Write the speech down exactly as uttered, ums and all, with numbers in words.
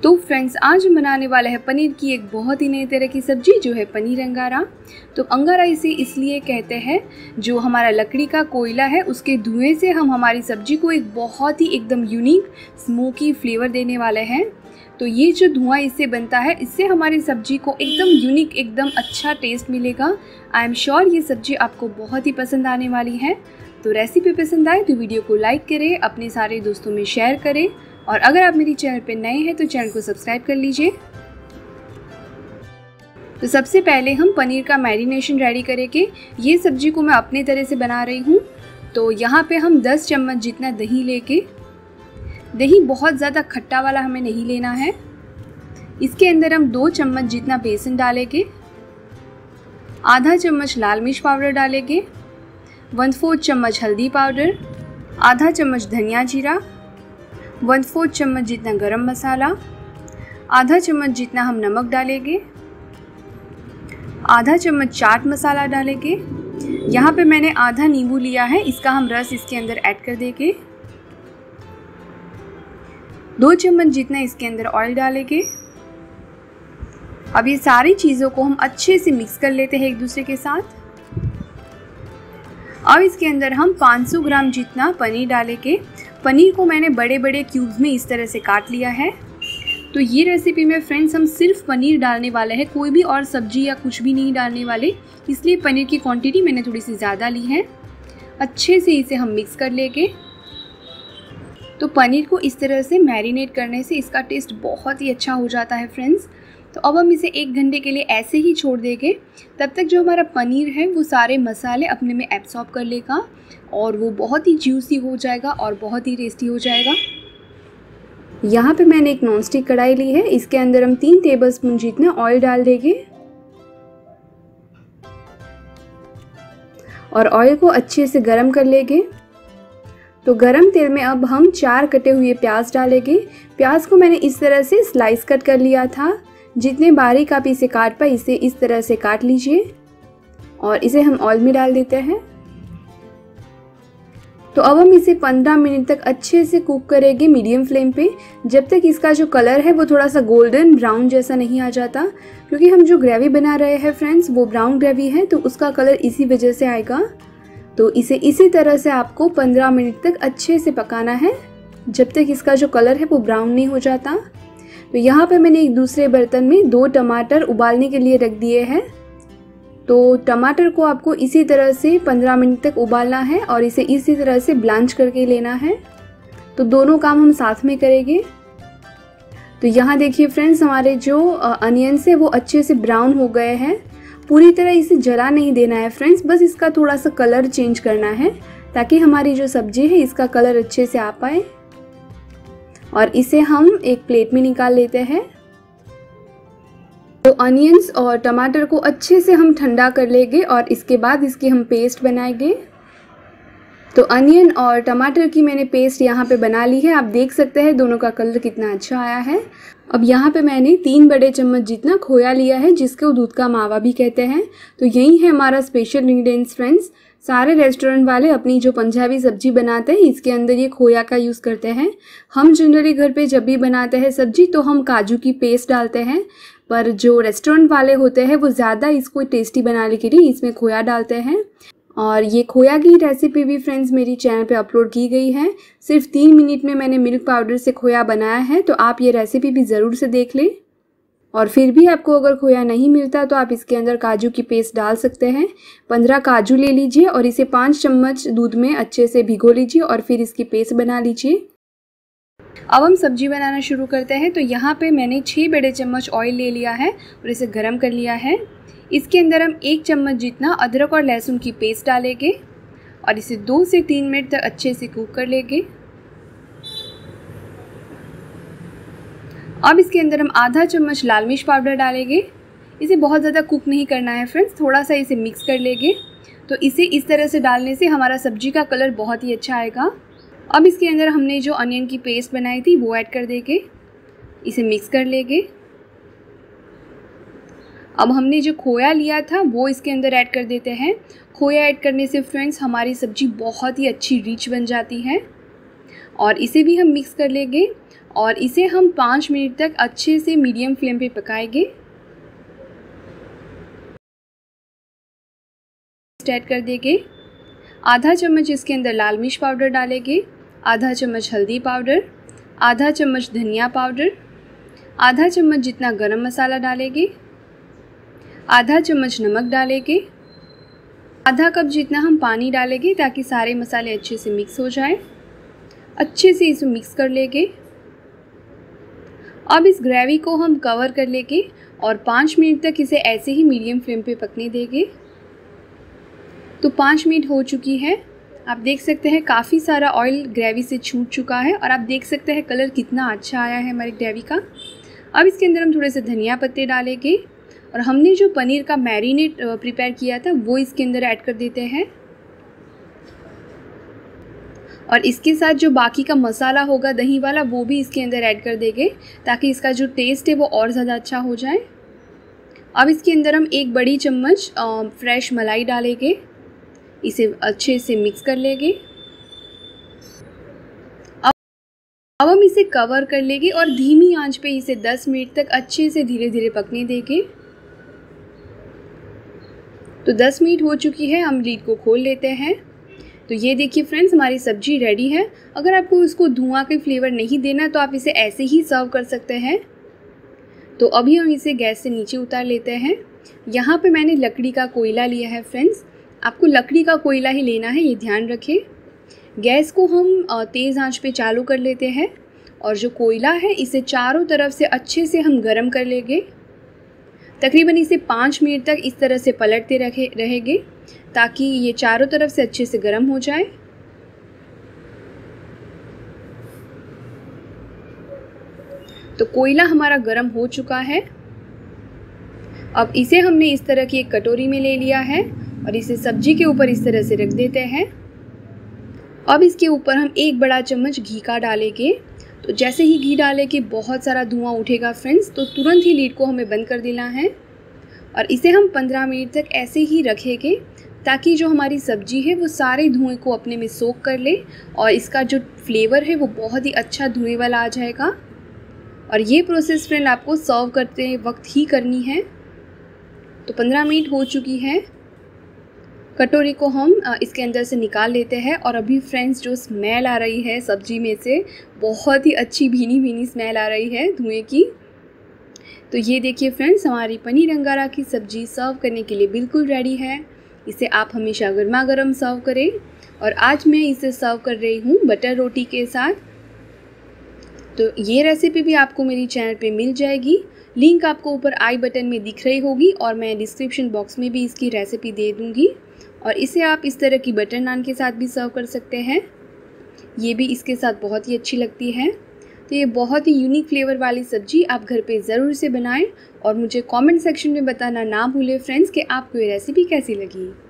तो फ्रेंड्स, आज हम बनाने वाले हैं पनीर की एक बहुत ही नई तरह की सब्जी जो है पनीर अंगारा। तो अंगारा इसे इसलिए कहते हैं, जो हमारा लकड़ी का कोयला है उसके धुएं से हम हमारी सब्जी को एक बहुत ही एकदम यूनिक स्मोकी फ्लेवर देने वाले हैं। तो ये जो धुआं इससे बनता है, इससे हमारी सब्जी को एकदम यूनिक, एकदम अच्छा टेस्ट मिलेगा। आई एम श्योर ये सब्जी आपको बहुत ही पसंद आने वाली है। तो रेसिपी पसंद आए तो वीडियो को लाइक करें, अपने सारे दोस्तों में शेयर करें, और अगर आप मेरी चैनल पर नए हैं तो चैनल को सब्सक्राइब कर लीजिए। तो सबसे पहले हम पनीर का मैरिनेशन रेडी करेंगे। ये सब्जी को मैं अपने तरह से बना रही हूँ। तो यहाँ पे हम दस चम्मच जितना दही लेके, दही बहुत ज़्यादा खट्टा वाला हमें नहीं लेना है। इसके अंदर हम दो चम्मच जितना बेसन डालेंगे, आधा चम्मच लाल मिर्च पाउडर डालेंगे, वन फोर्थ चम्मच हल्दी पाउडर, आधा चम्मच धनिया जीरा, वन फोर्थ चम्मच जितना गरम मसाला, आधा चम्मच जितना हम नमक डालेंगे, आधा चम्मच चाट मसाला डालेंगे। यहाँ पे मैंने आधा नींबू लिया है, इसका हम रस इसके अंदर ऐड कर देंगे। दो चम्मच जितना इसके अंदर ऑयल डालेंगे। अब ये सारी चीज़ों को हम अच्छे से मिक्स कर लेते हैं एक दूसरे के साथ। अब इसके अंदर हम पाँच सौ ग्राम जितना पनीर डालेंगे। पनीर को मैंने बड़े बड़े क्यूब्स में इस तरह से काट लिया है। तो ये रेसिपी में फ्रेंड्स हम सिर्फ पनीर डालने वाले हैं, कोई भी और सब्जी या कुछ भी नहीं डालने वाले, इसलिए पनीर की क्वांटिटी मैंने थोड़ी सी ज़्यादा ली है। अच्छे से इसे हम मिक्स कर लेंगे। तो पनीर को इस तरह से मैरिनेट करने से इसका टेस्ट बहुत ही अच्छा हो जाता है फ्रेंड्स। तो अब हम इसे एक घंटे के लिए ऐसे ही छोड़ देंगे। तब तक जो हमारा पनीर है वो सारे मसाले अपने में एब्सॉर्ब कर लेगा और वो बहुत ही जूसी हो जाएगा और बहुत ही टेस्टी हो जाएगा। यहाँ पे मैंने एक नॉनस्टिक कढ़ाई ली है, इसके अंदर हम तीन टेबलस्पून जितना ऑयल डाल देंगे और ऑयल को अच्छे से गरम कर लेंगे। तो गरम तेल में अब हम चार कटे हुए प्याज डालेंगे। प्याज को मैंने इस तरह से स्लाइस कट कर लिया था। जितने बारीक आप इसे काट पाए इसे इस तरह से काट लीजिए और इसे हम ऑयल में डाल देते हैं। तो अब हम इसे पंद्रह मिनट तक अच्छे से कुक करेंगे मीडियम फ्लेम पे, जब तक इसका जो कलर है वो थोड़ा सा गोल्डन ब्राउन जैसा नहीं आ जाता। क्योंकि हम जो ग्रेवी बना रहे हैं फ्रेंड्स वो ब्राउन ग्रेवी है, तो उसका कलर इसी वजह से आएगा। तो इसे इसी तरह से आपको पंद्रह मिनट तक अच्छे से पकाना है, जब तक इसका जो कलर है वो ब्राउन नहीं हो जाता। तो यहाँ पे मैंने एक दूसरे बर्तन में दो टमाटर उबालने के लिए रख दिए हैं। तो टमाटर को आपको इसी तरह से पंद्रह मिनट तक उबालना है और इसे इसी तरह से ब्लांच करके लेना है। तो दोनों काम हम साथ में करेंगे। तो यहाँ देखिए फ्रेंड्स, हमारे जो अनियंस है वो अच्छे से ब्राउन हो गए हैं। पूरी तरह इसे जला नहीं देना है फ्रेंड्स, बस इसका थोड़ा सा कलर चेंज करना है ताकि हमारी जो सब्जी है इसका कलर अच्छे से आ पाए। और इसे हम एक प्लेट में निकाल लेते हैं। तो अनियंस और टमाटर को अच्छे से हम ठंडा कर लेंगे और इसके बाद इसकी हम पेस्ट बनाएंगे। तो अनियन और टमाटर की मैंने पेस्ट यहाँ पे बना ली है। आप देख सकते हैं दोनों का कलर कितना अच्छा आया है। अब यहाँ पे मैंने तीन बड़े चम्मच जितना खोया लिया है, जिसको दूध का मावा भी कहते हैं। तो यही है हमारा स्पेशल इंग्रेडिएंट्स फ्रेंड्स। सारे रेस्टोरेंट वाले अपनी जो पंजाबी सब्जी बनाते हैं इसके अंदर ये खोया का यूज़ करते हैं। हम जनरली घर पे जब भी बनाते हैं सब्जी तो हम काजू की पेस्ट डालते हैं, पर जो रेस्टोरेंट वाले होते हैं वो ज़्यादा इसको टेस्टी बनाने के लिए इसमें खोया डालते हैं। और ये खोया की रेसिपी भी फ्रेंड्स मेरी चैनल पे अपलोड की गई है। सिर्फ तीन मिनट में मैंने मिल्क पाउडर से खोया बनाया है, तो आप ये रेसिपी भी ज़रूर से देख लें। और फिर भी आपको अगर खोया नहीं मिलता तो आप इसके अंदर काजू की पेस्ट डाल सकते हैं। पंद्रह काजू ले लीजिए और इसे पाँच चम्मच दूध में अच्छे से भिगो लीजिए और फिर इसकी पेस्ट बना लीजिए। अब हम सब्जी बनाना शुरू करते हैं। तो यहाँ पे मैंने छः बड़े चम्मच ऑयल ले लिया है और इसे गर्म कर लिया है। इसके अंदर हम एक चम्मच जितना अदरक और लहसुन की पेस्ट डालेंगे और इसे दो से तीन मिनट तक अच्छे से कुक कर लेंगे। अब इसके अंदर हम आधा चम्मच लाल मिर्च पाउडर डालेंगे। इसे बहुत ज़्यादा कुक नहीं करना है फ्रेंड्स, थोड़ा सा इसे मिक्स कर लेंगे। तो इसे इस तरह से डालने से हमारा सब्जी का कलर बहुत ही अच्छा आएगा। अब इसके अंदर हमने जो अनियन की पेस्ट बनाई थी वो ऐड कर देंगे, इसे मिक्स कर लेंगे। अब हमने जो खोया लिया था वो इसके अंदर ऐड कर देते हैं। खोया ऐड करने से फ्रेंड्स हमारी सब्जी बहुत ही अच्छी रिच बन जाती है। और इसे भी हम मिक्स कर लेंगे और इसे हम पाँच मिनट तक अच्छे से मीडियम फ्लेम पे पकाएंगे। ऐड कर देंगे। आधा चम्मच इसके अंदर लाल मिर्च पाउडर डालेंगे, आधा चम्मच हल्दी पाउडर, आधा चम्मच धनिया पाउडर, आधा चम्मच जितना गरम मसाला डालेंगे, आधा चम्मच नमक डालेंगे, आधा कप जितना हम पानी डालेंगे ताकि सारे मसाले अच्छे से मिक्स हो जाएं। अच्छे से इसे मिक्स कर लेंगे। अब इस ग्रेवी को हम कवर कर लेंगे और पाँच मिनट तक इसे ऐसे ही मीडियम फ्लेम पे पकने देंगे। तो पाँच मिनट हो चुकी है। आप देख सकते हैं काफ़ी सारा ऑयल ग्रेवी से छूट चुका है और आप देख सकते हैं कलर कितना अच्छा आया है हमारी ग्रेवी का। अब इसके अंदर हम थोड़े से धनिया पत्ते डालेंगे और हमने जो पनीर का मैरिनेट प्रिपेयर किया था वो इसके अंदर ऐड कर देते हैं। और इसके साथ जो बाकी का मसाला होगा दही वाला वो भी इसके अंदर ऐड कर देंगे ताकि इसका जो टेस्ट है वो और ज़्यादा अच्छा हो जाए। अब इसके अंदर हम एक बड़ी चम्मच फ्रेश मलाई डालेंगे, इसे अच्छे से मिक्स कर लेंगे। अब अब हम इसे कवर कर लेंगे और धीमी आंच पे इसे दस मिनट तक अच्छे से धीरे धीरे पकने देंगे। तो दस मिनट हो चुकी है, हम लीड को खोल लेते हैं। तो ये देखिए फ्रेंड्स, हमारी सब्जी रेडी है। अगर आपको इसको धुआं के फ्लेवर नहीं देना तो आप इसे ऐसे ही सर्व कर सकते हैं। तो अभी हम इसे गैस से नीचे उतार लेते हैं। यहाँ पे मैंने लकड़ी का कोयला लिया है फ्रेंड्स, आपको लकड़ी का कोयला ही लेना है, ये ध्यान रखें। गैस को हम तेज़ आंच पे चालू कर लेते हैं और जो कोयला है इसे चारों तरफ से अच्छे से हम गरम कर लेंगे। तकरीबन इसे पाँच मिनट तक इस तरह से पलटते रखे रहेंगे ताकि ये चारों तरफ से अच्छे से गर्म हो जाए। तो कोयला हमारा गर्म हो चुका है। अब इसे हमने इस तरह की एक कटोरी में ले लिया है और इसे सब्जी के ऊपर इस तरह से रख देते हैं। अब इसके ऊपर हम एक बड़ा चम्मच घी का डालेंगे। तो जैसे ही घी डालेंगे बहुत सारा धुआं उठेगा फ्रेंड्स, तो तुरंत ही लीड को हमें बंद कर देना है और इसे हम पंद्रह मिनट तक ऐसे ही रखेंगे ताकि जो हमारी सब्जी है वो सारे धुएं को अपने में सोख कर ले और इसका जो फ्लेवर है वो बहुत ही अच्छा धुएं वाला आ जाएगा। और ये प्रोसेस फ्रेंड आपको सर्व करते वक्त ही करनी है। तो पंद्रह मिनट हो चुकी है। कटोरी को हम इसके अंदर से निकाल लेते हैं और अभी फ्रेंड्स जो स्मेल आ रही है सब्जी में से, बहुत ही अच्छी भीनी भीनी स्मेल आ रही है धुएं की। तो ये देखिए फ्रेंड्स, हमारी पनीर अंगारा की सब्जी सर्व करने के लिए बिल्कुल रेडी है। इसे आप हमेशा गर्मा गर्म सर्व करें और आज मैं इसे सर्व कर रही हूँ बटर रोटी के साथ। तो ये रेसिपी भी आपको मेरी चैनल पे मिल जाएगी, लिंक आपको ऊपर आई बटन में दिख रही होगी और मैं डिस्क्रिप्शन बॉक्स में भी इसकी रेसिपी दे दूँगी। और इसे आप इस तरह की बटर नान के साथ भी सर्व कर सकते हैं, ये भी इसके साथ बहुत ही अच्छी लगती है। तो ये बहुत ही यूनिक फ्लेवर वाली सब्जी आप घर पे ज़रूर से बनाएं और मुझे कमेंट सेक्शन में बताना ना भूलें फ्रेंड्स कि आपको ये रेसिपी कैसी लगी।